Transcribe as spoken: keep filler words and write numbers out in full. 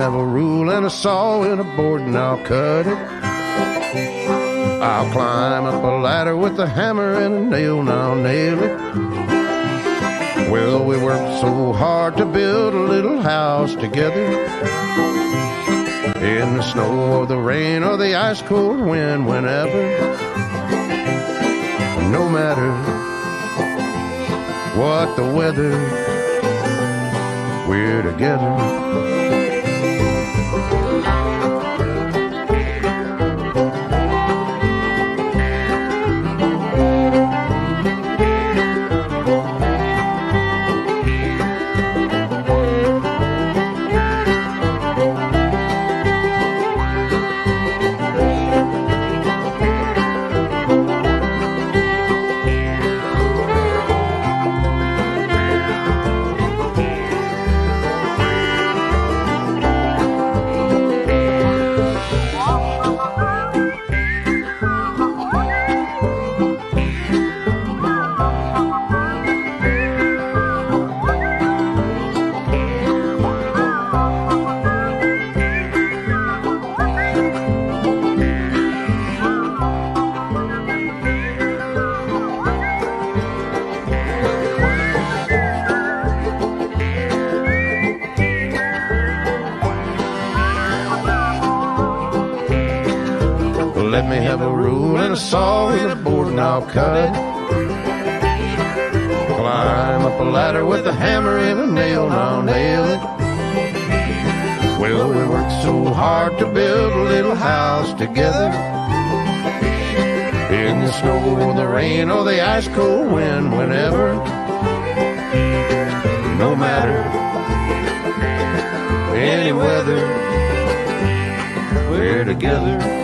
have a rule and a saw and a board and I'll cut it. I'll climb up a ladder with a hammer and a nail and I'll nail it. Well, we worked so hard to build a little house together. In the snow or the rain or the ice cold wind, whenever. No matter what the weather, we're together. Let me have a rule and a saw and a board and I'll cut. Climb up a ladder with a hammer and a nail and I'll nail it. Well, we worked so hard to build a little house together. In the snow or the rain or the ice cold wind, whenever. No matter any weather, we're together.